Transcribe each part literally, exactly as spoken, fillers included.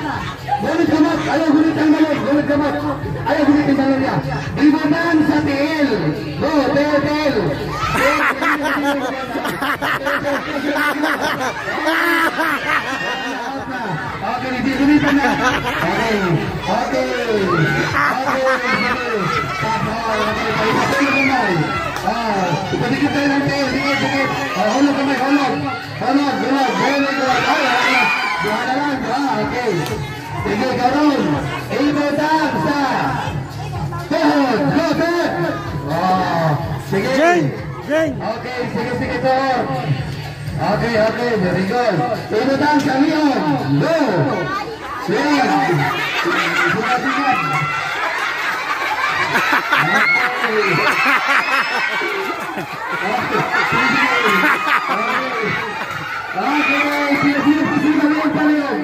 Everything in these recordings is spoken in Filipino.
Gunit kamot. Ayaw gunit ang balon. Gunit kamot. Ayaw gunit ang balon niya. Ibabang sa tiil. Go, tiil, tiil. Okay, hindi gunitan na. Okay, okay. Okay, okay. Pagpapay kamay. Ah, ipadikit tayo ng tiil. Dikit, dikit. Hulog kamay, hulog. Hulog, hulog. Very good. Ay, ay, ay. Buha na lang. Ah, okay. Sige, karoon. Ibutang sa tuhod. Go, tuhod. Oh, sige. Jeng! Jeng! Okay, sige, sige, tuhod. Okay, okay. Very good. Ibutang sa liyon. Go. Sige. Sigat, sigat. Okay. Okay, sige, sige, sige, sige, pala yun.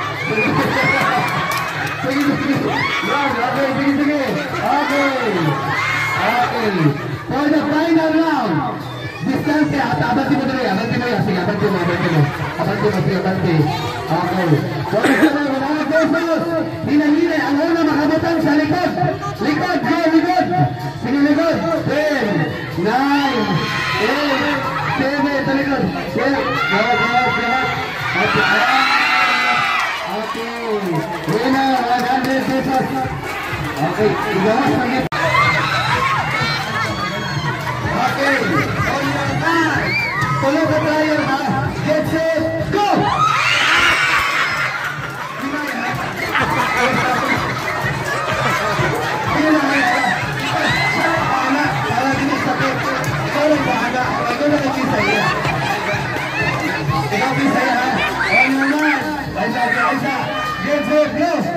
Sige, sige, yan, okay, sige, sige, okay, okay, for the final round, distance, at abanti mo dali, abanti mo yan, sige, abanti mo, abanti mo, abanti mo, sige, abanti, okay, for the final round, mga pesos, hinahina, ang una makabutang sa likod, likod, go, likod, sige, likod, ten, nine, eight, seven, sa likod, six, go, go, go, okay, okay, winner, one hundred pesos, okay, igawas na ngit, okay, on your mark, tulog ka tayo, ha, get set, go! Ikaw bisa ya, on your mark, Aisa, Aisa, get set, go!